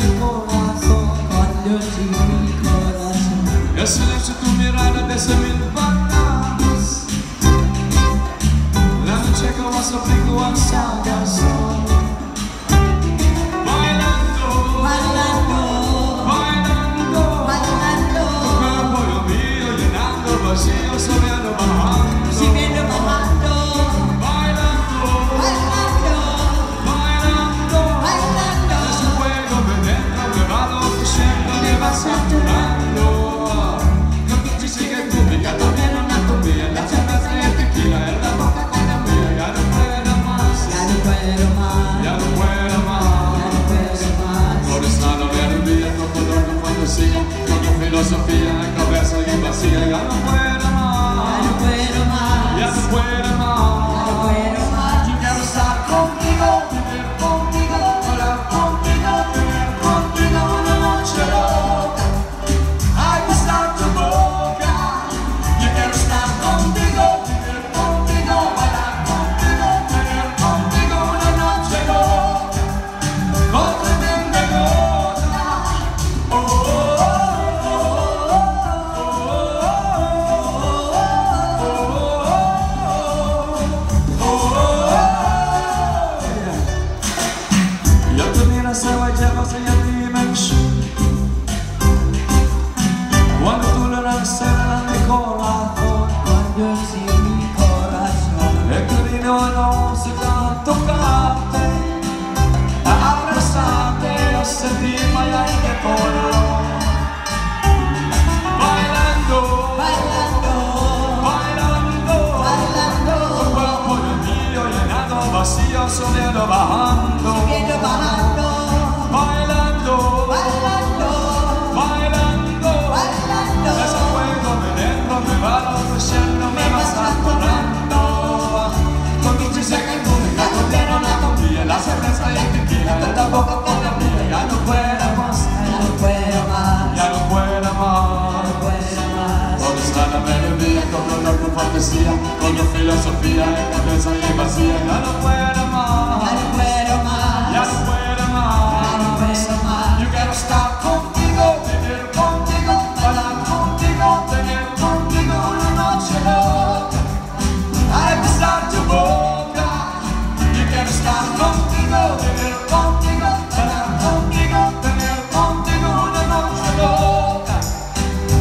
mi corazón, cuando si mi corazón. El silencio tu mirada desde mil palabras. La noche como soplico al sol. Bailando, Bailando, bailando, bailando, tu cuerpo y el mío llenando vacío, soñando, bajando. subiendo, bajando, Bailando, bailando, bailando, bailando. ese fuego me entra, me va ofreciendo, me va saturando. Lo que te sigue tú, mi gato viene una comida, la cerveza y el tequila, en la boca con la mía, ya no puedo más, Ya no puedo más, ya no puedo más. ya no puedo más. Por eso no me olvido, no puedo, no fantasía, con filosofía en cabeza y vacía, ya no puedo más, Ya no puedo más, ya no puedo ya más. no puedo más. Yo quiero estar contigo, vivir contigo, volar contigo, vivir contigo una noche loca. Ay, besar tu boca. Yo quiero estar contigo, vivir contigo, volar contigo, vivir contigo una noche loca. Otra tremenda loca. Oh, oh, oh, yo te miro se va llevas en mi dimensión. Cuando tú le das a mi corazón, Cuando si mi corazón. he querido no se va a tocarte, a abrazarte, a sentirme allá en mi corazón. Bailando, Bailando, bailando, bailando, tu cuerpo y el mío llenando vacío, subiendo, bajando. subiendo, bajando, Bailando, bailando, bailando, bailando. ese fuego me dentro me va ofreciendo, me va saturando. Con tu chiste que tú me gato lleno la comida, la cerveza y el tequila, en la boca con la mía, ya no puedo más, Ya no puedo más, ya no puedo más. no puedo más. ¿Dónde está la melodía, con dolor, con fantasía, con tu filosofía en cabeza y vacía? Ya no puedo más, Ya no